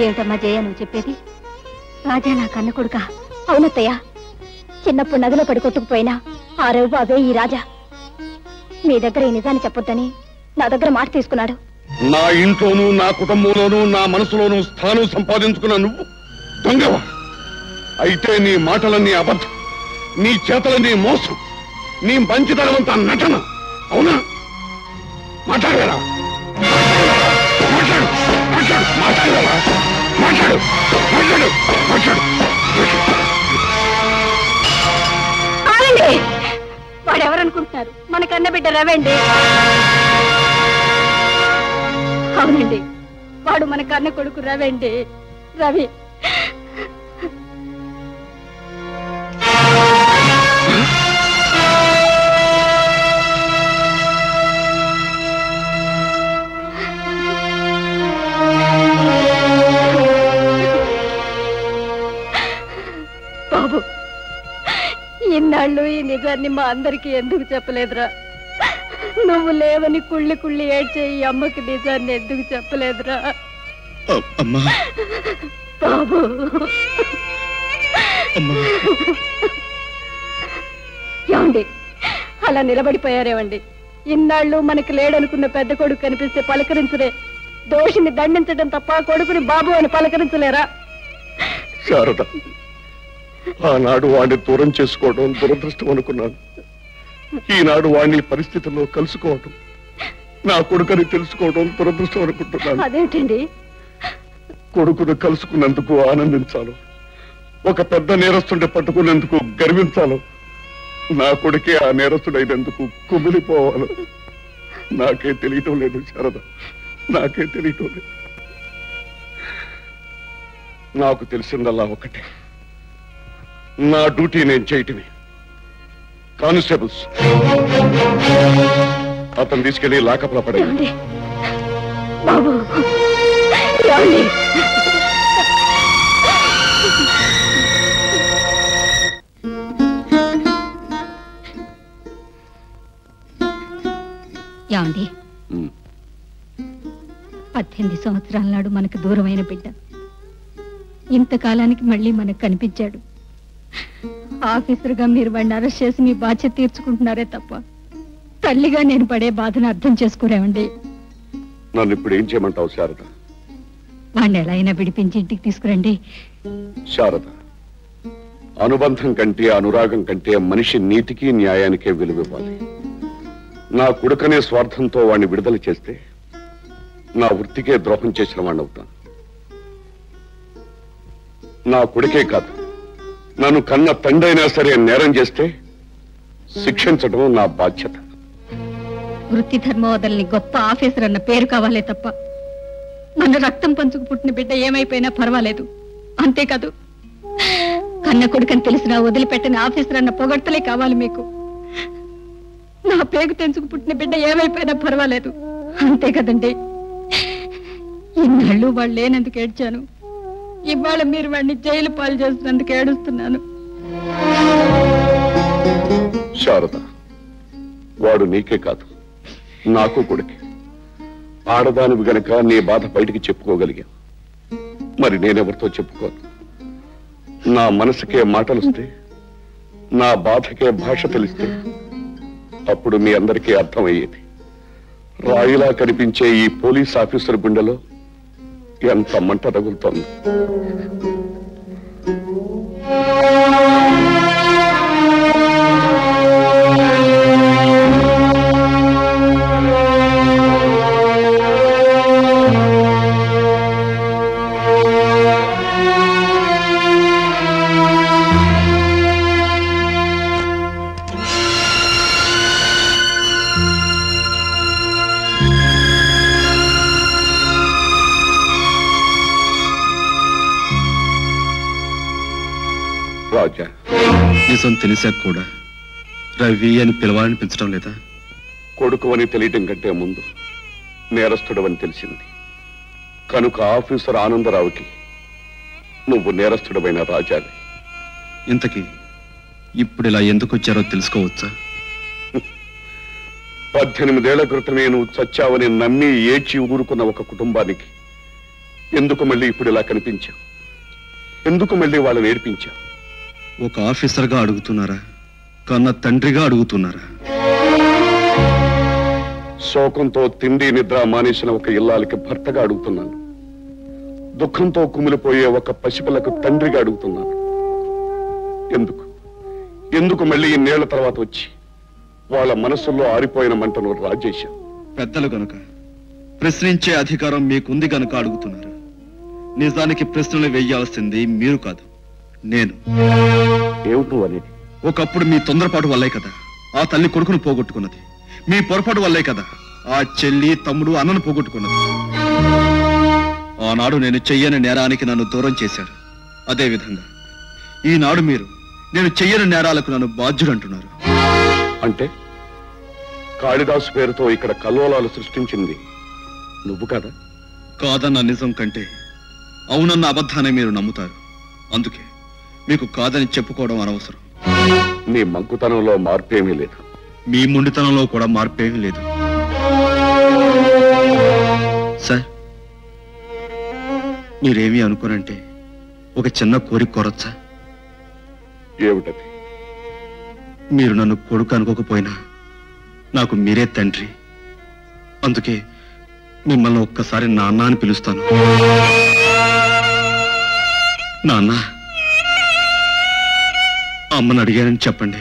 ఏమిటమ్మా జయ నువ్వు చెప్పేది? రాజా నా కన్న కొడుక? అవునత్తయ్య, చిన్నప్పుడు నదిలో పడి కొట్టుకుపోయినా ఆ రవ్వ అవే ఈ రాజా. మీ దగ్గర ఈ నిజాన్ని చెప్పొద్దని నా దగ్గర మాట తీసుకున్నాడు. నా ఇంట్లోనూ నా కుటుంబంలోనూ నా మనసులోనూ స్థానం సంపాదించుకున్న నువ్వు దొంగవా? అయితే నీ మాటలన్నీ అబద్ధం, నీ చేతలన్నీ మోసం, నీ మంచితనమంతా నటన, అవునా? మాట్లాడరా, మాట్లాడు, మాట్లాడు, మాట్లాడరా, మాట్లాడు, మాట్లాడు, మాట్లాడు. వాడెవరనుకుంటున్నారు? మన కన్న బిడ్డ రవండి. అవునండి, వాడు మన కన్న కొడుకు రవండి, రవి. బాబు, ఇన్నాళ్ళు ఈ నిజాన్ని మా అందరికి ఎందుకు చెప్పలేదురా? నువ్వు లేవని కుళ్ళి కుళ్ళి ఏడ్చే ఈ అమ్మకి నిజాన్ని ఎందుకు చెప్పలేదురా బాబు? ఏమండి అలా నిలబడిపోయారేవండి? ఇన్నాళ్ళు మనకి లేడనుకున్న పెద్ద కొడుకు కనిపిస్తే పలకరించలే, దోషిని దండించడం తప్ప కొడుకుని బాబు అని పలకరించలేరా? శారద, ఆనాడు వాడిని దూరం చేసుకోవడం దురదృష్టం అనుకున్నాను. ఈనాడు వాడిని పరిస్థితుల్లో కలుసుకోవడం, నా కొడుకుని తెలుసుకోవడం దురదృష్టం అనుకుంటున్నాను. అదేంటండి? కొడుకును కలుసుకున్నందుకు ఆనందించాలో, ఒక పెద్ద నేరస్తుడిని పట్టుకున్నందుకు గర్వించాలో, నా కొడుకే ఆ నేరస్తుడైనందుకు కుమిలిపోవాలో నాకే తెలియటం లేదు శారద, నాకే తెలియటం లేదు. నాకు తెలిసిందల్లా ఒకటే, నా డ్యూటీ నేను చేయటమే. కానిస్టేబుల్స్, అతను తీసుకెళ్లి లాకప్లో పడేయండి. బాబు ఏమండి, 18 సంవత్సరాల నాడు మనకు దూరమైన బిడ్డ ఇంతకాలానికి మళ్ళీ మనకు కనిపించాడు. ఆఫీసర్గా మీరు వాడిని అరెస్ట్ చేసి మీ బాధ్యత తీర్చుకుంటున్నారే తప్ప తల్లిగా నేను పడే బాధను అర్థం చేసుకోరేమండి. నన్ను ఇప్పుడు ఏం చేయమంటావు శారద? వాడిని ఎలా అయినా విడిపించి ఇంటికి తీసుకురండి. శారద, అనుబంధం కంటే అనురాగం కంటే మనిషి నీతికి న్యాయానికే విలువివ్వాలి. నా కొడుకనే స్వార్థంతో వాడిని విడుదల చేస్తే నా వృత్తికే ద్రోహం చేసిన వాడిని అవుతాను. నా కొడుకే కాదు, నన్ను కన్న తండ్రైనా సరే నేరం చేస్తే శిక్షించడం నా బాధ్యత. వృత్తి ధర్మవదల్ని గొప్ప ఆఫీసర్ అన్న పేరు కావాలే తప్ప మన రక్తం పంచుకు పుట్టిన బిడ్డ ఏమైపోయినా పర్వాలేదు, అంతేకాదు కన్న కొడుకని తెలిసినా వదిలిపెట్టని ఆఫీసర్ అన్న పొగడ్తలే కావాలి మీకు. నా పేగు తెంచుకు పుట్టిన బిడ్డ ఏమైపోయినా పర్వాలేదు, అంతే కదండి. ఇన్నాళ్ళు వాళ్ళు లేనందుకు ఏడ్చాను, ఇవాళ మీరు వాడిని జైలు పాలు చేస్తున్నందుకు ఏడుస్తున్నాను. శారద, వాడు నీకే కాదు నాకు కొడుకే. ఆడదానివి గనక నీ బాధ బయటికి చెప్పుకోగలిగా, మరి నేనెవరితో చెప్పుకోను? నా మనసుకే మాటలుస్తే, నా బాధకే భాష తెలిస్తే అప్పుడు మీ అందరికీ అర్థమయ్యేది. రాయిలా కనిపించే ఈ పోలీస్ ఆఫీసర్ గుండెలో ఎంత మంట తగులుతోంది. రాజా, నిజం తెలిసాక కూడా రవి అని పిలవాలనిపించడం లేదా? కొడుకు అని తెలియటం కంటే ముందు నేరస్తుడు అని తెలిసింది కనుక ఆఫీసర్ ఆనందరావుకి నువ్వు నేరస్తుడమైన రాజాని. ఇంతకీ ఇప్పుడు ఇలా ఎందుకు వచ్చారో తెలుసుకోవచ్చా? 18 ఏళ్ల క్రితమే నువ్వు చచ్చావని నమ్మి ఏడ్చి ఊరుకున్న ఒక కుటుంబానికి ఎందుకు మళ్ళీ ఇప్పుడు ఇలా కనిపించావు? ఎందుకు మళ్ళీ వాళ్ళని ఏడిపించావు? ఒక ఆఫీసర్గా అడుగుతున్నారా, కన్న తండ్రిగా అడుగుతున్నారా? శోకంతో తిండి నిద్ర మానేసిన ఒక ఇల్లాలకి భర్తగా అడుగుతున్నాను. దుఃఖంతో కుమిలిపోయే ఒక పసిపిల్లకు తండ్రిగా అడుగుతున్నాను. ఎందుకు ఎందుకు మళ్ళీ ఇన్నేళ్ల తర్వాత వచ్చి వాళ్ళ మనసుల్లో ఆరిపోయిన మంటను రాజేశావు? పెద్దలు గనుక, ప్రశ్నించే అధికారం మీకుంది గనుక అడుగుతున్నారు. నిజానికి ప్రశ్నలు వేయాల్సింది మీరు కాదు, నేను. ఏమిటో అనేది? ఒకప్పుడు మీ తొందరపాటు వల్లే కదా ఆ తల్లి కొడుకును పోగొట్టుకున్నది. మీ పొరపాటు వల్లే కదా ఆ చెల్లి తమ్ముడు అన్నను పోగొట్టుకున్నది. ఆనాడు నేను చెయ్యని నేరానికి నన్ను దూరం చేశారు. అదే విధంగా ఈనాడు మీరు నేను చెయ్యని నేరాలకు నన్ను బాధ్యుడంటున్నారు. అంటే కాళిదాసు పేరుతో ఇక్కడ కల్లోలాలు సృష్టించింది నువ్వు కదా? కాదన్న నిజం కంటే అవునన్న అబద్ధాన్ని మీరు నమ్ముతారు. అందుకే మీకు కాదని చెప్పుకోవడం అనవసరం. నీ మంకుతనంలో మార్పేమీ లేదు. మీ మొండితనంలో కూడా మార్పేమీ లేదు. సార్, మీరేమీ అనుకోనంటే ఒక చిన్న కోరిక కోరొచ్చా? ఏమిటది? మీరు నన్ను కొడుకు అనుకోకపోయినా నాకు మీరే తండ్రి. అందుకే మిమ్మల్ని ఒక్కసారి నాన్న అని పిలుస్తాను. నాన్న, అమ్మని అడిగానని చెప్పండి.